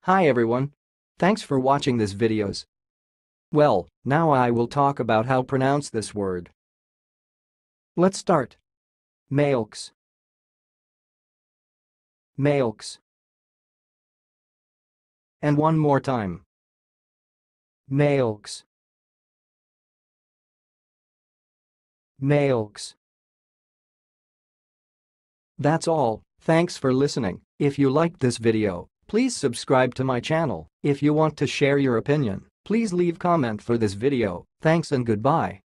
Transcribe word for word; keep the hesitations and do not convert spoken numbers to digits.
Hi everyone. Thanks for watching this videos. Well, now I will talk about how pronounce this word. Let's start. Mailx. Mailx. And one more time. Mailx. Mailx. That's all. Thanks for listening. If you liked this video, please subscribe to my channel. If you want to share your opinion, please leave comment for this video. Thanks and goodbye.